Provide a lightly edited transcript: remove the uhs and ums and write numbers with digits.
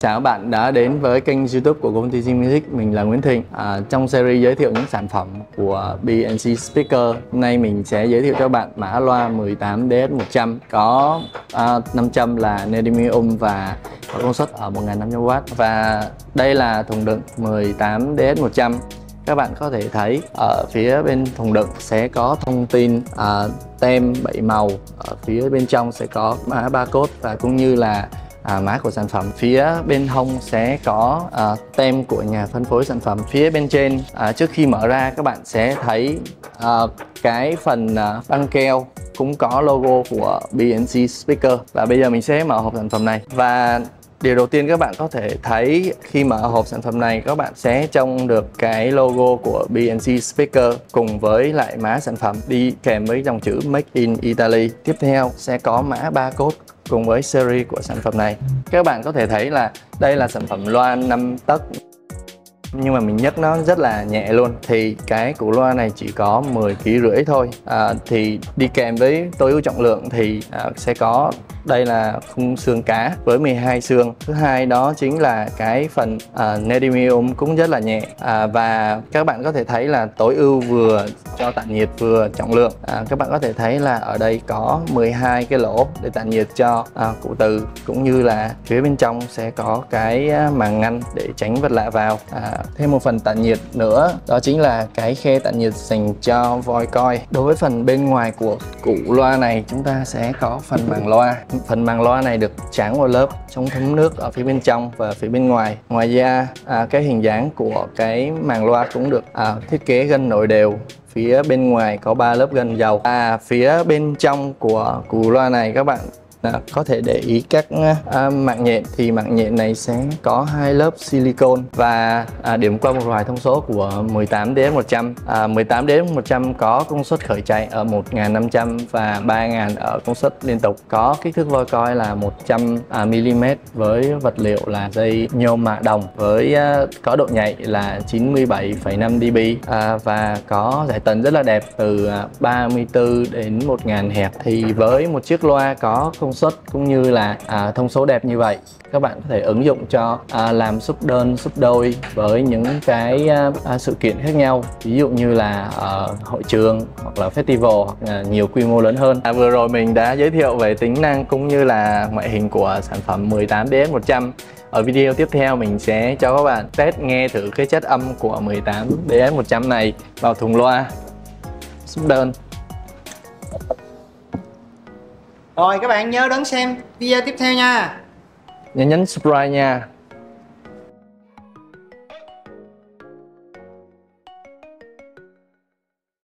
Chào các bạn đã đến với kênh YouTube của công ty Zing Music. Mình là Nguyễn Thịnh. Trong series giới thiệu những sản phẩm của BNC Speaker, hôm nay mình sẽ giới thiệu cho bạn mã loa 18DS100 có 500 là neodymium và có công suất ở 1500W. Và đây là thùng đựng 18DS100. Các bạn có thể thấy ở phía bên thùng đựng sẽ có thông tin tem 7 màu, ở phía bên trong sẽ có mã barcode và cũng như là mã của sản phẩm. Phía bên hông sẽ có tem của nhà phân phối sản phẩm. Phía bên trên trước khi mở ra các bạn sẽ thấy cái phần băng keo cũng có logo của BNC Speaker. Và bây giờ mình sẽ mở hộp sản phẩm này. Và điều đầu tiên các bạn có thể thấy khi mở hộp sản phẩm này, các bạn sẽ trông được cái logo của BNC Speaker cùng với lại mã sản phẩm đi kèm với dòng chữ Make in Italy. Tiếp theo sẽ có mã barcode cùng với series của sản phẩm này. Các bạn có thể thấy là đây là sản phẩm loa 5 tấc nhưng mà mình nhấc nó rất là nhẹ luôn. Thì cái củ loa này chỉ có 10,5 kg thôi. Thì đi kèm với tối ưu trọng lượng thì sẽ có đây là khung xương cá với 12 xương. Thứ hai đó chính là cái phần neodymium cũng rất là nhẹ, và các bạn có thể thấy là tối ưu vừa cho tản nhiệt vừa trọng lượng. Các bạn có thể thấy là ở đây có 12 cái lỗ để tản nhiệt cho cụ từ, cũng như là phía bên trong sẽ có cái màng ngăn để tránh vật lạ vào. Thêm một phần tản nhiệt nữa đó chính là cái khe tản nhiệt dành cho voi coi. Đối với phần bên ngoài của củ loa này, chúng ta sẽ có phần màng loa. Phần màng loa này được tráng một lớp chống thấm nước ở phía bên trong và phía bên ngoài. Ngoài ra cái hình dáng của cái màng loa cũng được thiết kế gân nổi đều. Phía bên ngoài có 3 lớp gân dầu. Phía bên trong của củ loa này các bạn có thể để ý các mạng nhện. Thì mạng nhện này sẽ có 2 lớp silicon. Và điểm qua một vài thông số của 18DS100. 18DS100 có công suất khởi chạy ở 1500 và 3000 ở công suất liên tục. Có kích thước voi coi là 100mm với vật liệu là dây nhôm mạ đồng, với có độ nhạy là 97,5 dB, và có giải tần rất là đẹp từ 34 đến 1000 Hz. Thì với một chiếc loa có công suất cũng như là thông số đẹp như vậy, các bạn có thể ứng dụng cho làm sub đơn, sub đôi với những cái sự kiện khác nhau, ví dụ như là hội trường hoặc là festival hoặc là nhiều quy mô lớn hơn. Vừa rồi mình đã giới thiệu về tính năng cũng như là ngoại hình của sản phẩm 18DS100. Ở video tiếp theo mình sẽ cho các bạn test nghe thử cái chất âm của 18DS100 này vào thùng loa sub đơn. Rồi các bạn nhớ đón xem video tiếp theo nha. Nhớ nhấn subscribe nha.